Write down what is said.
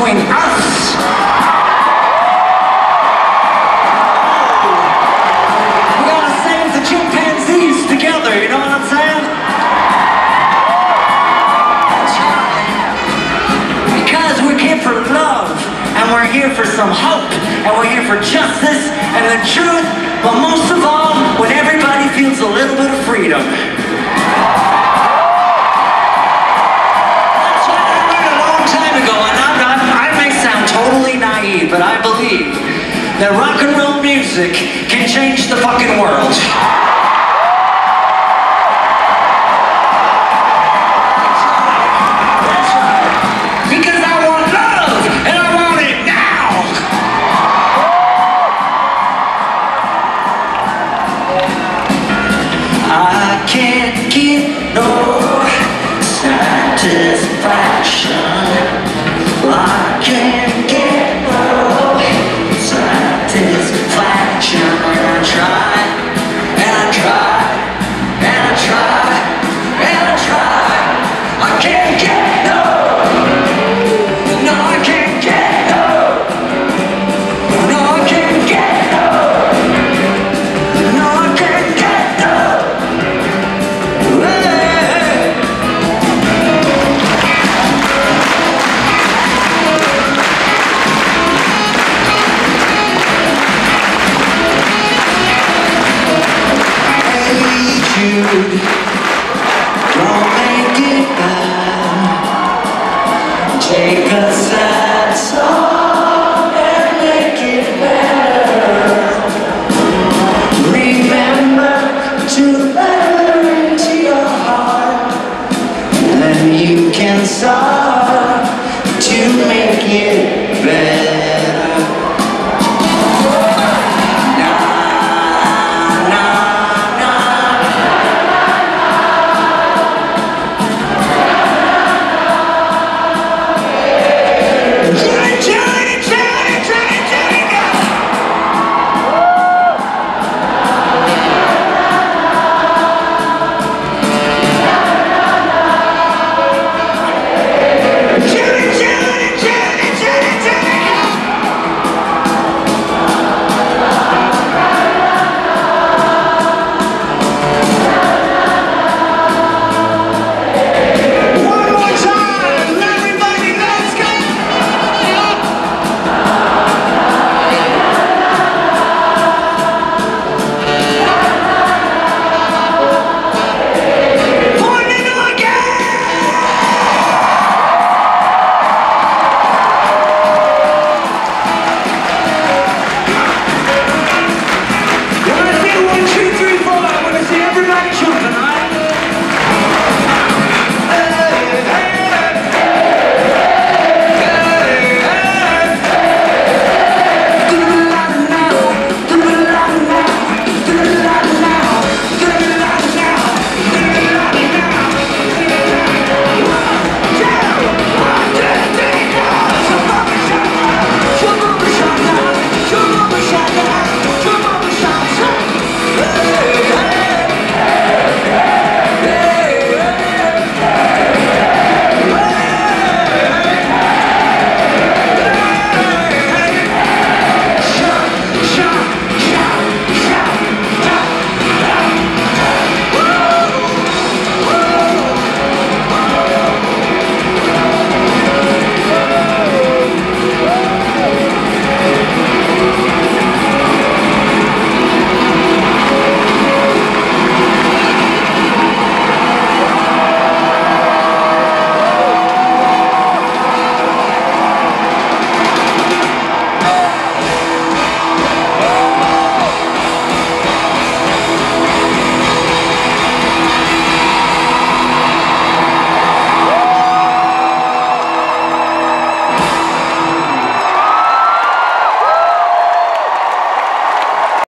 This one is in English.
between us. We gotta save the chimpanzees together, you know what I'm saying? That's right. Because we're here for love, and we're here for some hope, and we're here for justice and the truth, but most of all, when everybody feels a little bit of freedom. Naive, but I believe that rock and roll music can change the fucking world. That's right. Because I want love, and I want it now. I can't get no satisfaction. I can't get satisfaction, and I try, and I try, and I try, and I try. I can't get no, no, I can't get no, no, I can't get no, no, I can't get no. Don't make it bad. Take a sad song and make it better. Remember to let her into your heart, then you can start.